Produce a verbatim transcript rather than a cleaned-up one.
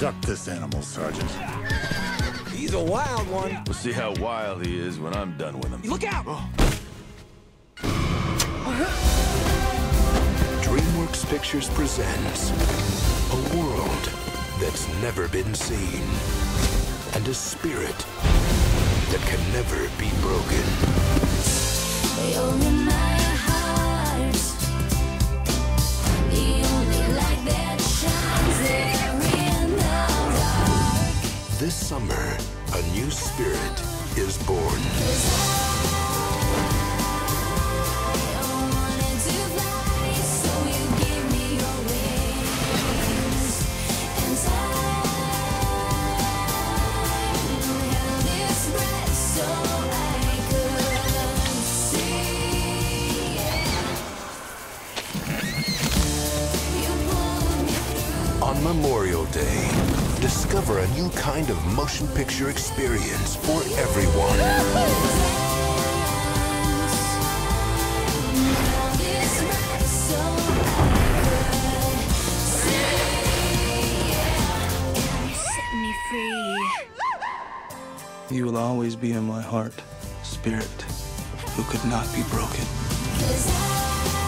Conduct this animal, Sergeant. He's a wild one. We'll see how wild he is when I'm done with him. Look out! Oh. DreamWorks Pictures presents a world that's never been seen and a spirit that can never be broken. You're in my heart, the only light that shines there in the dark. This summer, a new spirit is born. On Memorial Day, discover a new kind of motion picture experience for everyone. Set me free. You will always be in my heart, spirit who could not be broken. 'Cause I